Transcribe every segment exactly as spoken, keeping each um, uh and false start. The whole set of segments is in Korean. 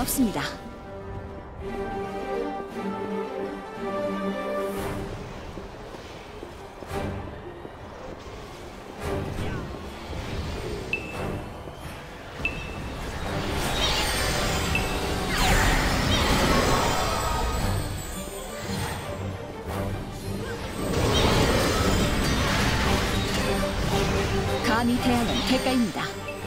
없습니다. 감히 대항은 대가입니다.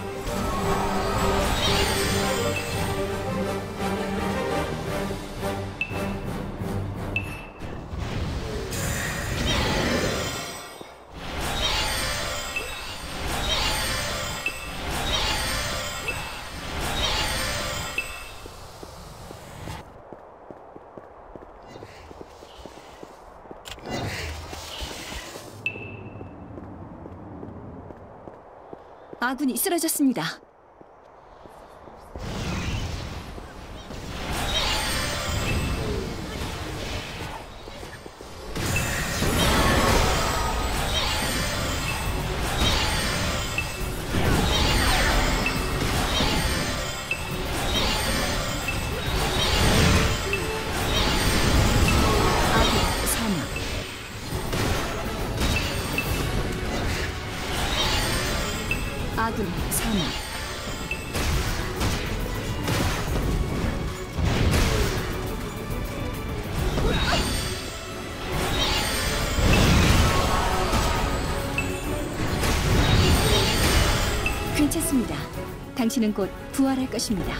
아군이 쓰러졌습니다. 아군 사망. 아군 사망. 괜찮습니다. 당신은 곧 부활할 것입니다.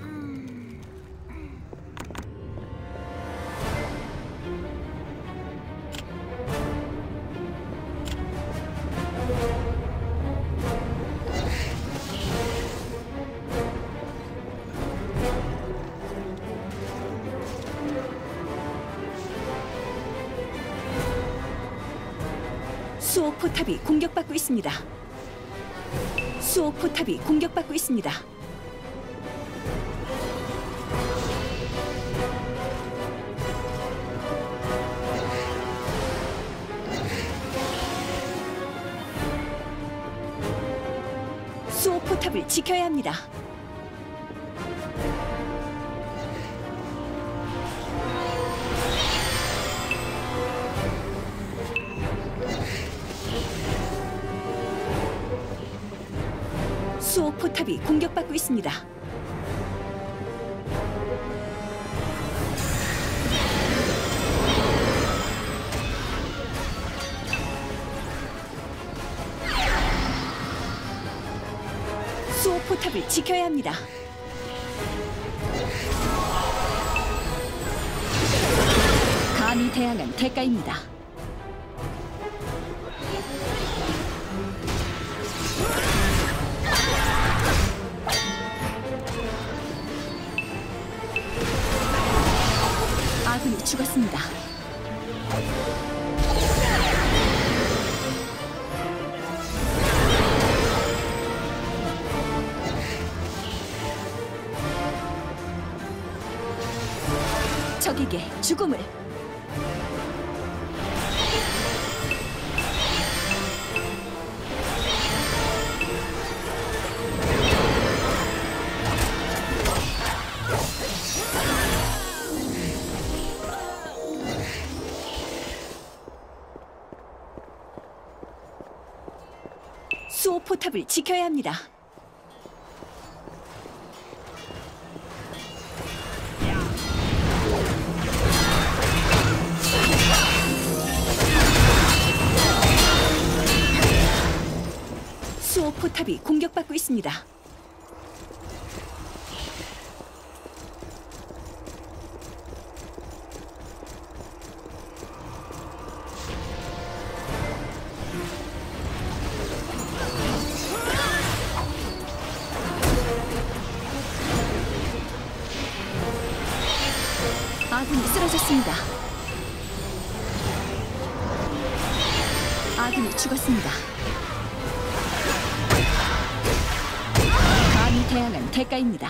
수호 포탑이 공격받고 있습니다. 수호 포탑이 공격받고 있습니다. 수호 포탑을 지켜야 합니다. 수호 포탑이 공격받고 있습니다. 수호 포탑을 지켜야 합니다. 감히 대항한 대가입니다. 아군이 죽었습니다. 적에게 죽음을. 수호 포탑을 지켜야 합니다. 수호 포탑이 공격받고 있습니다. 아군이 쓰러졌습니다. 아군이 죽었습니다. 감히 대항한 대가입니다.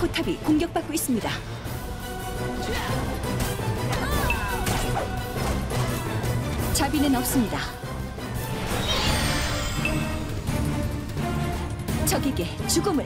포탑이 공격받고 있습니다. 자비는 없습니다. 적에게 죽음을.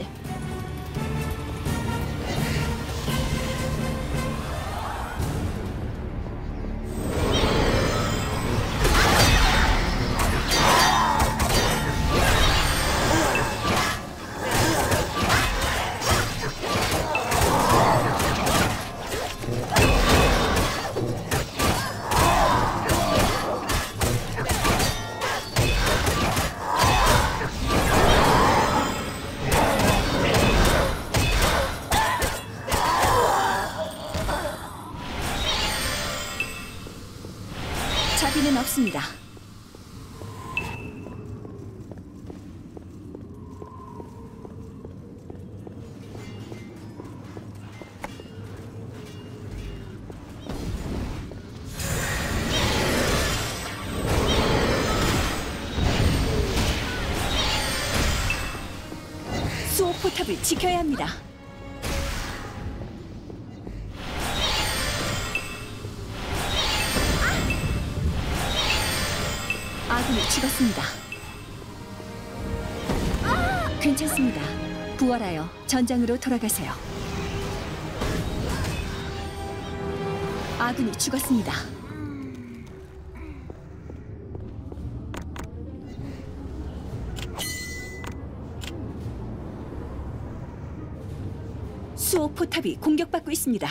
자비는 없습니다. 수호 포탑을 지켜야 합니다. 아군이 죽었습니다. 괜찮습니다. 부활하여 전장으로 돌아가세요. 아군이 죽었습니다. 수호 포탑이 공격받고 있습니다.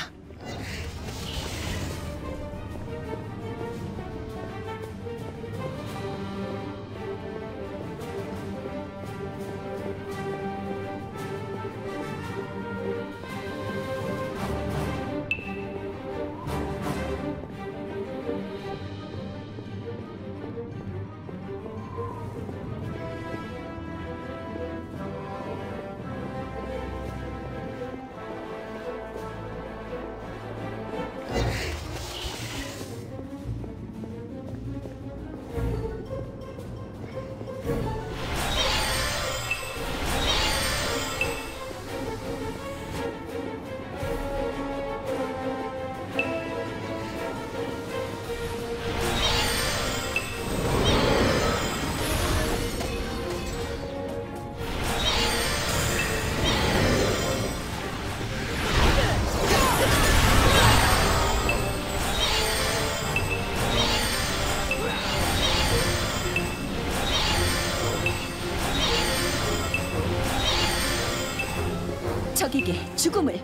적에게 죽음을.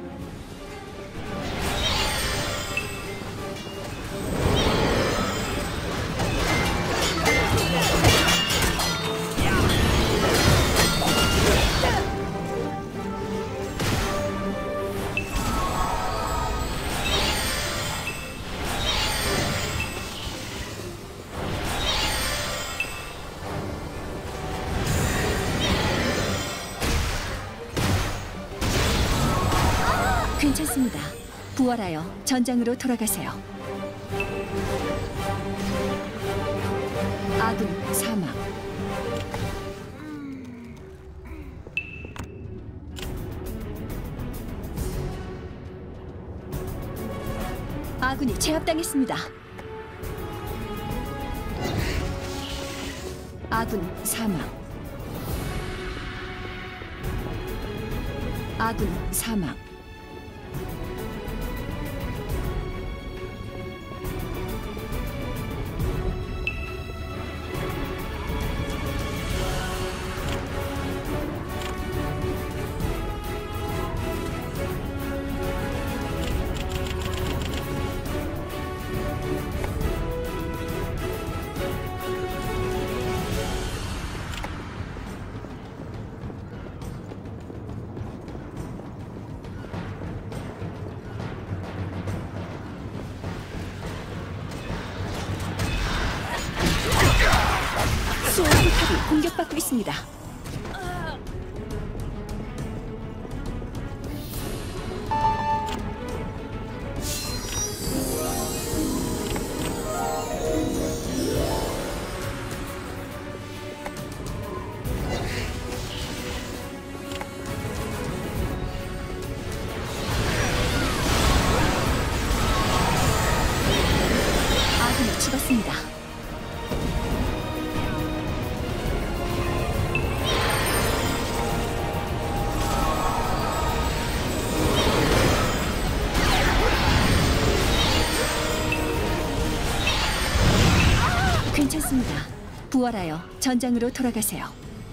괜찮습니다. 부활하여 전장으로 돌아가세요. 아군 사망. 아군이 제압당했습니다. 아군 사망. 아군 사망. 수호 포탑이 공격받고 있습니다. 부활하여 전장으로 돌아가세요.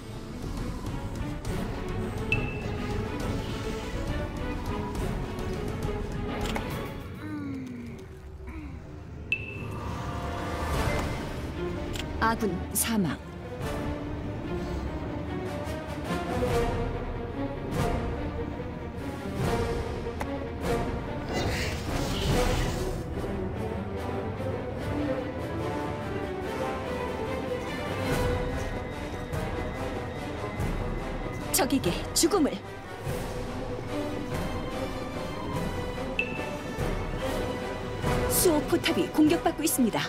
아군 사망. 적에게 죽음을. 수호 포탑이 공격받고 있습니다.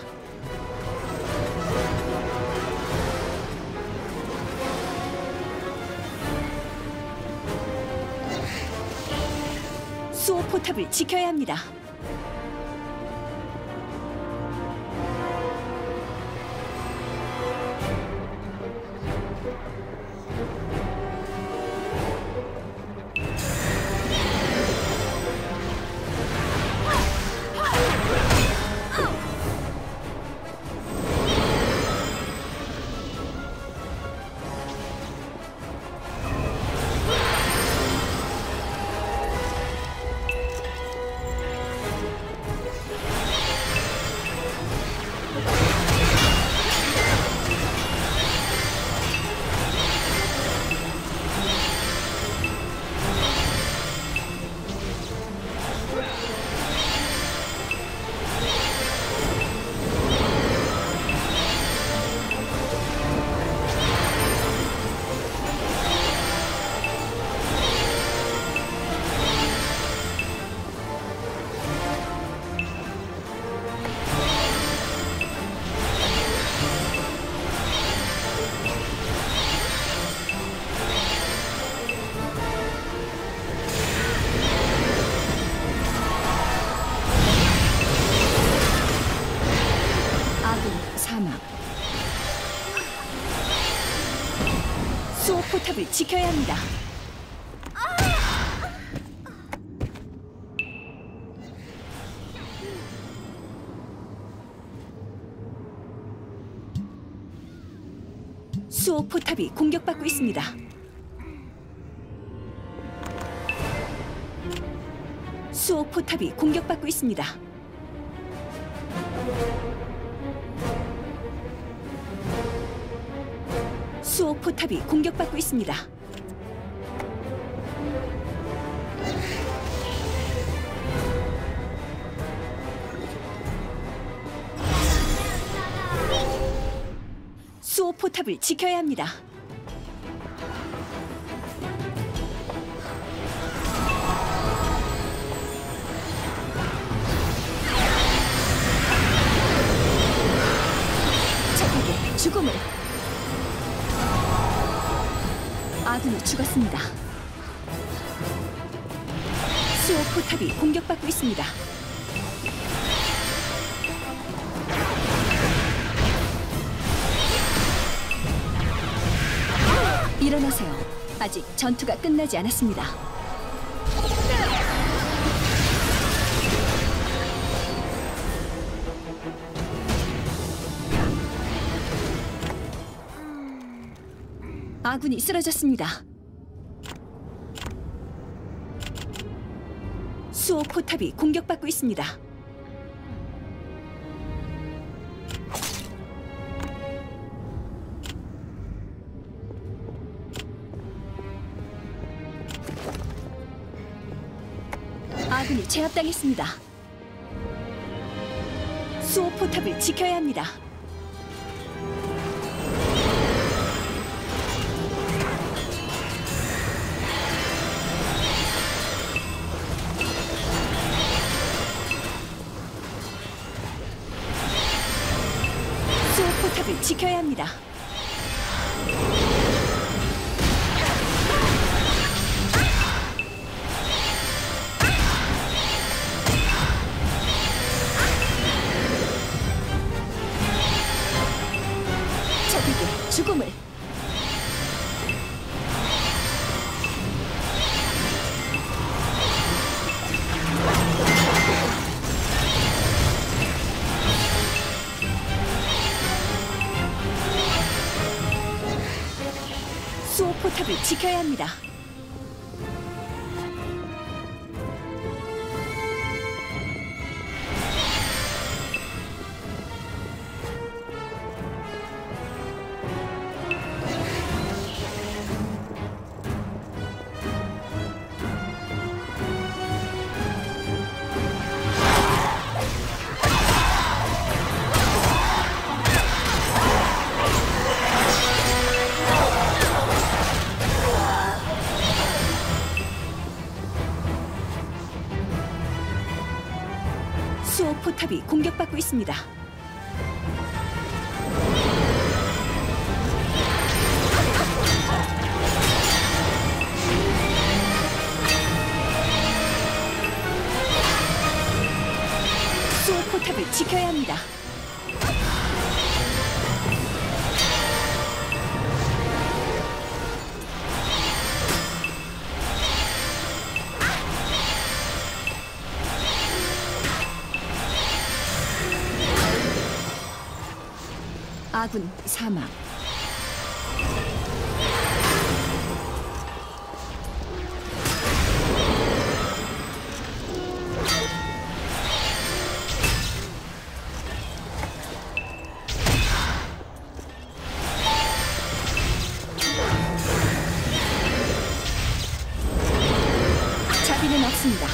수호 포탑을 지켜야 합니다. 사망. 수호 포탑을 지켜야 합니다. 수호 포탑이 공격받고 있습니다. 수호 포탑이 공격받고 있습니다. 수호 포탑이 공격받고 있습니다. 수호 포탑을 지켜야 합니다. 적에게 죽음을. 아군이 죽었습니다. 수호 포탑이 공격받고 있습니다. 일어나세요. 아직 전투가 끝나지 않았습니다. 아군이 쓰러졌습니다. 수호 포탑이 공격받고 있습니다. 아군이 제압당했습니다. 수호 포탑을 지켜야 합니다. 수호 포탑을 지켜야 합니다. 적에게 죽음을. 수호 포탑을 지켜야 합니다. 수호 포탑이 공격받고 있습니다. 수호 포탑을 지켜야 합니다. 아군 사망. 자비는 없습니다.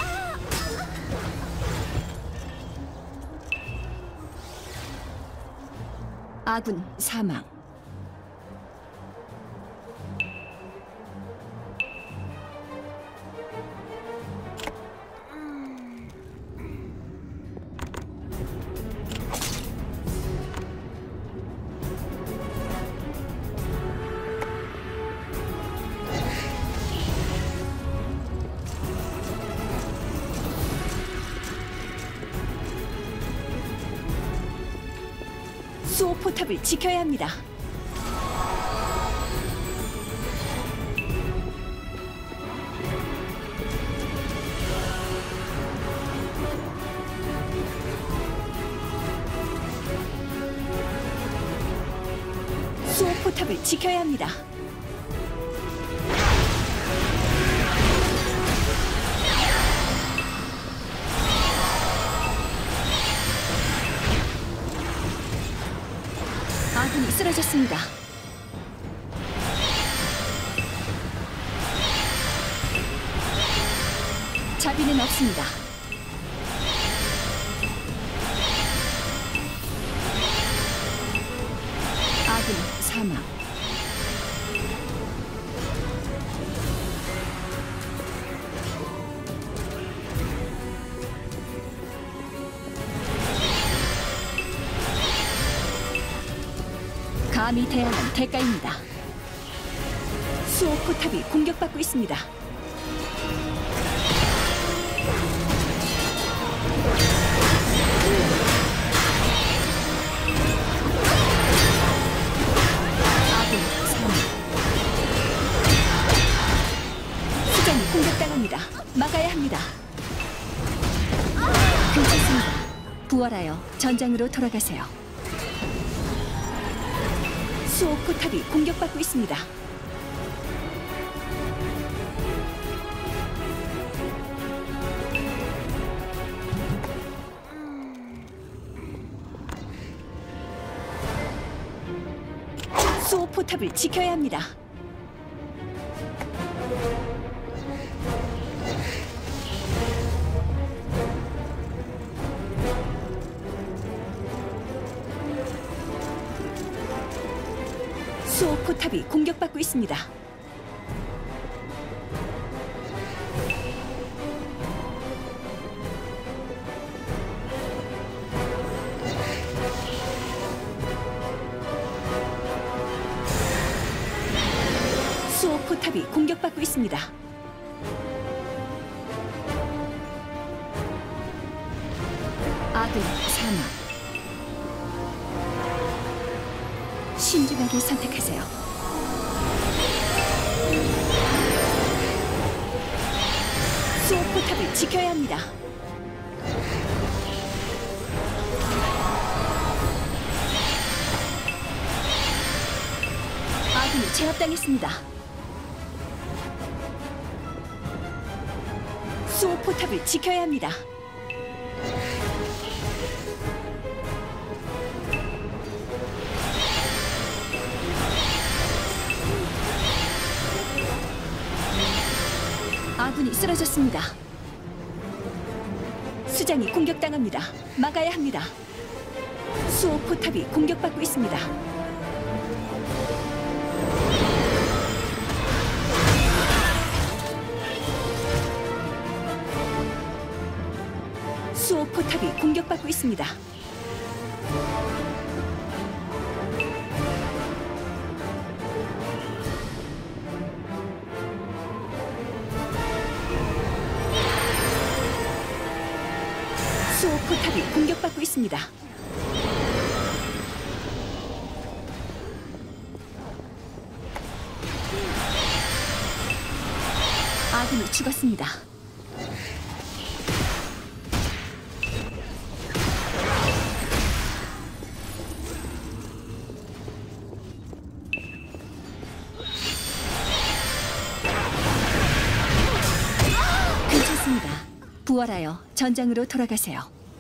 아군 사망. 수호 포탑을 지켜야 합니다. 수호 포탑을 지켜야 합니다. 아군이 쓰러졌습니다. 자비는 없습니다. 아군 사망. 감히 대항한 대가입니다. 수호 포탑이 공격받고 있습니다. 아군 사망. 수장이 공격당합니다. 막아야 합니다. 괜찮습니다. 부활하여 전장으로 돌아가세요. 수호 포탑이 공격받고 있습니다. 수호 포탑을 지켜야 합니다. 수호 포탑이 공격받고 있습니다. 수호 포탑이 공격받고 있습니다. 아군 사망. 신중하게 선택하세요. 수호 포탑을 지켜야 합니다. 아군이 제압당했습니다. 수호 포탑을 지켜야 합니다. 아군이 쓰러졌습니다. 수장이 공격당합니다. 막아야 합니다. 수호 포탑이 공격받고 있습니다. 수호 포탑이 공격받고 있습니다. 수호 포탑이 공격받고 있습니다. 아군이 죽었습니다. 괜찮습니다. 부활하여 전장으로 돌아가세요.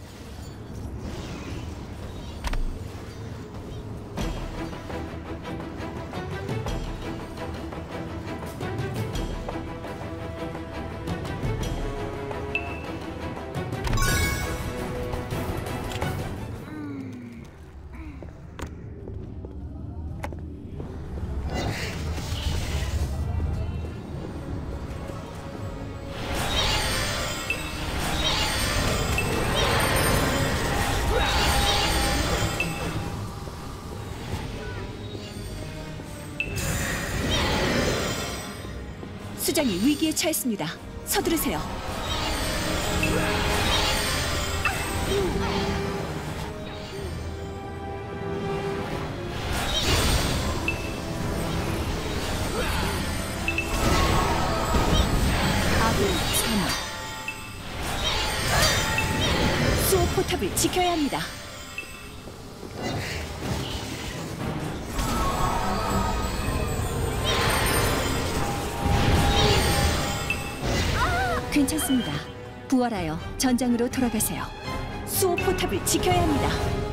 수장이 위기에 처했습니다. 서두르세요. 아군 사망. 수호 포탑을 지켜야 합니다. 괜찮습니다. 부활하여 전장으로 돌아가세요. 수호 포탑을 지켜야 합니다.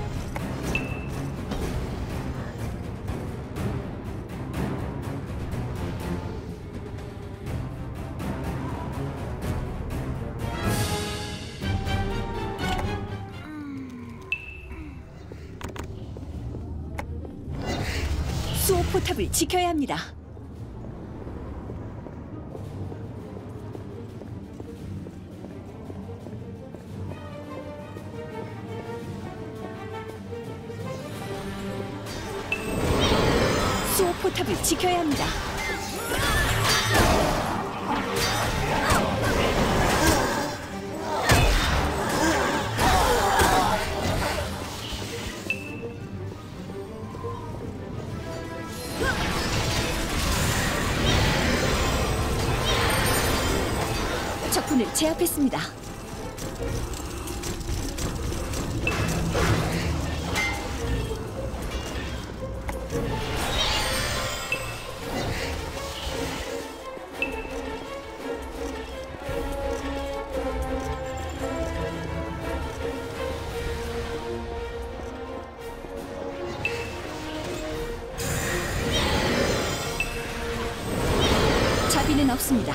수호 포탑을 지켜야 합니다. 수호 포탑을 지켜야 합니다. 적군을 제압했습니다. 자비는 없습니다.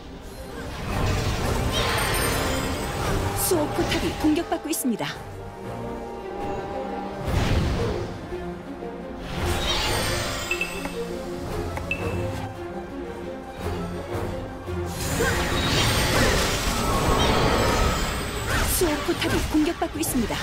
수호 포탑이 공격받고 있습니다. 수호 포탑이 공격받고 있습니다.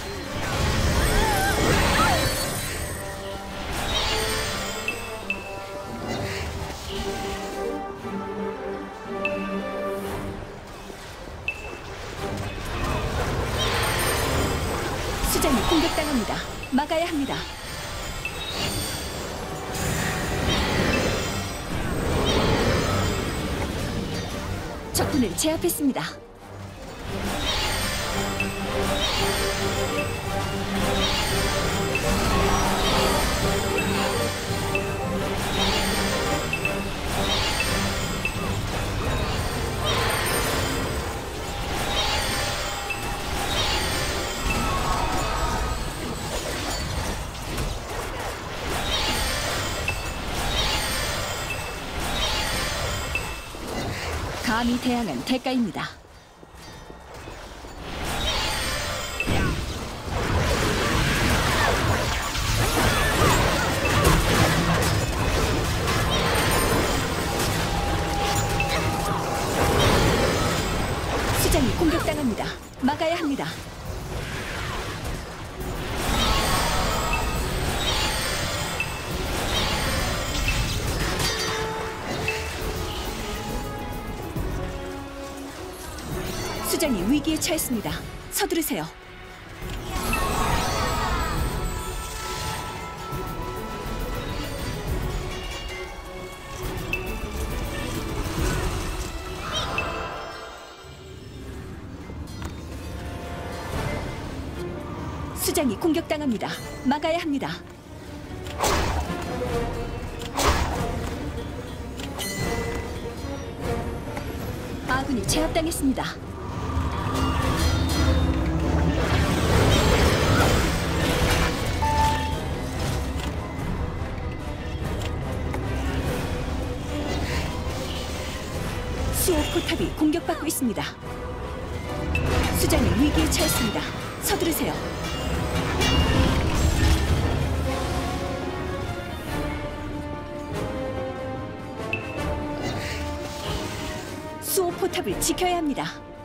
수장이 공격당합니다. 막아야 합니다. 적군을 제압했습니다. 감히 대항은 대가입니다. 수장이 공격당합니다. 막아야 합니다. 수장이 위기에 처했습니다. 서두르세요. 수장이 공격당합니다. 막아야 합니다. 아군이 제압당했습니다. 수호 포탑이 공격받고 있습니다. 수장이 위기에 처했습니다. 서두르세요. 수호 포탑을 지켜야 합니다.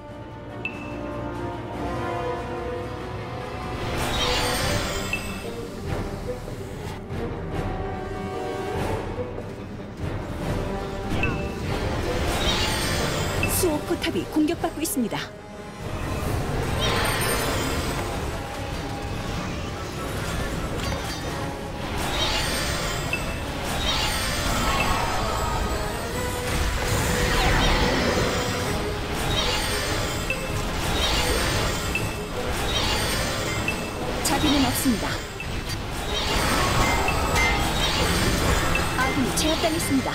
수호 포탑이 공격받고 있습니다. 자비는 없습니다. 아군이 제압당했습니다.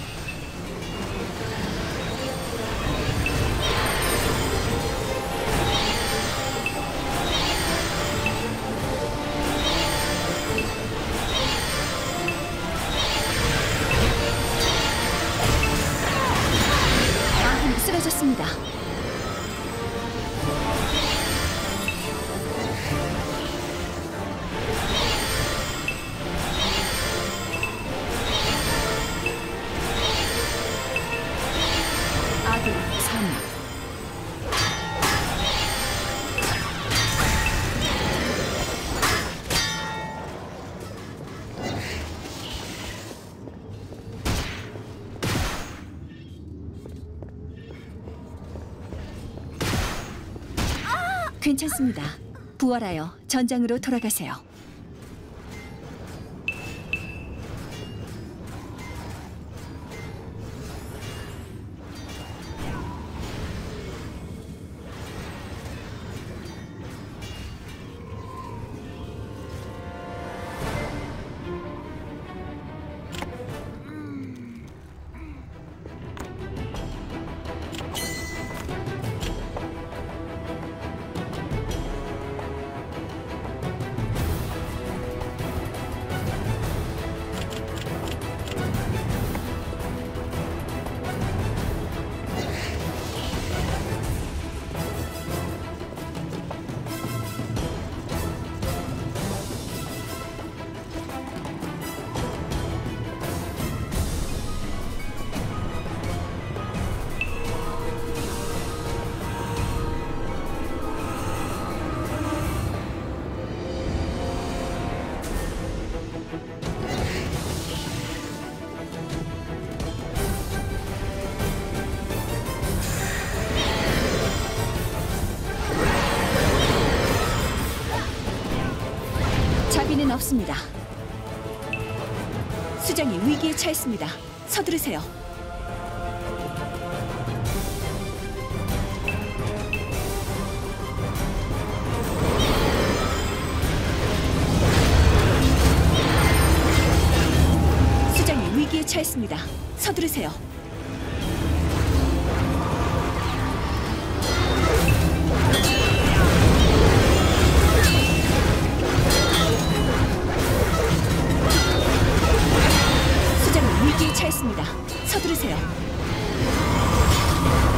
아군이 쓰러졌습니다. 아군 사망. 괜찮습니다. 부활하여 전장으로 돌아가세요. 자비는 없습니다. 수장이 위기에 처했습니다. 서두르세요. 수장이 위기에 처했습니다. 서두르세요. 수장이 위기에 처했습니다. 서두르세요.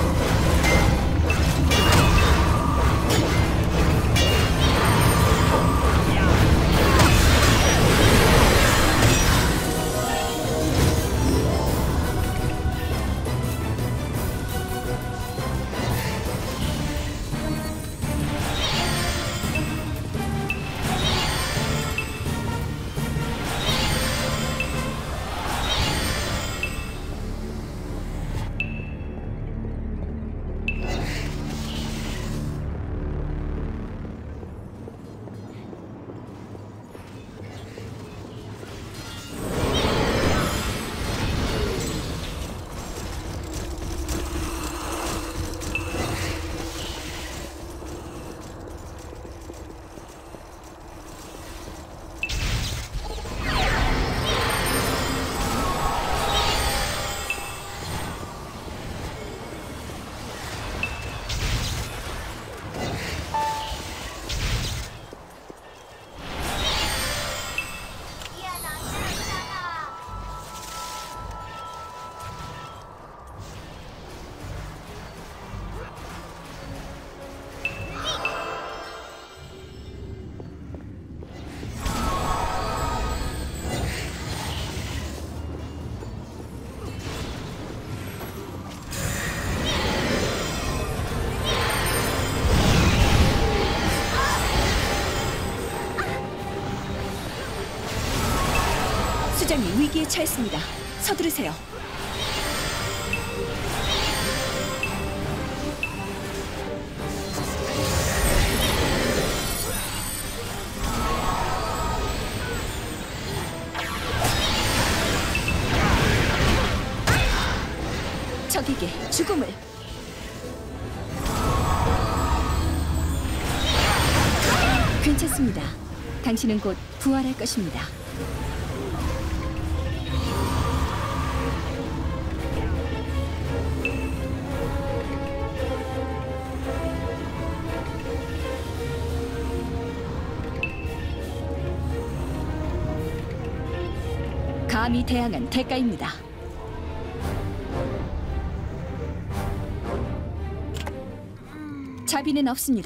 위기에 처했습니다. 서두르세요. 적에게 죽음을. 괜찮습니다. 당신은 곧 부활할 것입니다. 감히 대항한 대가입니다. 자비는 없습니다.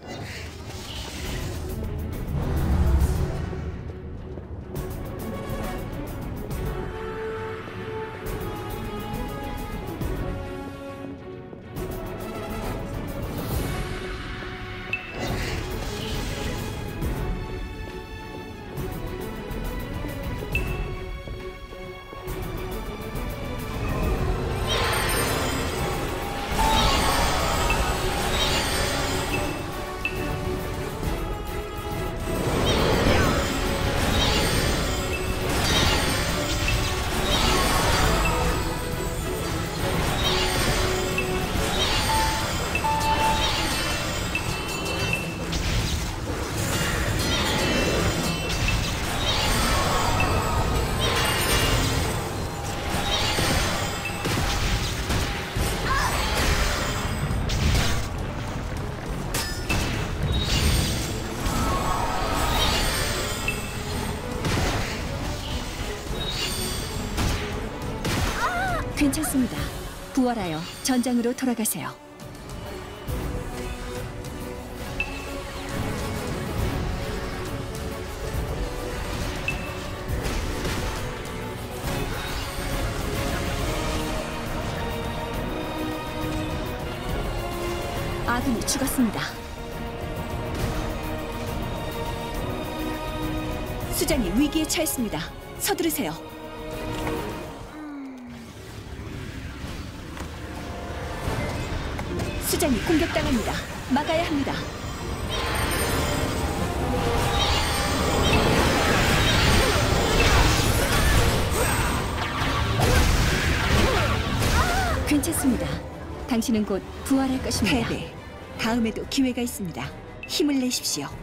괜찮습니다. 부활하여 전장으로 돌아가세요. 아군이 죽었습니다. 수장이 위기에 처했습니다. 서두르세요. 수장이 공격당합니다. 막아야 합니다. 괜찮습니다. 당신은 곧 부활할 것입니다. 패배. 다음에도 기회가 있습니다. 힘을 내십시오.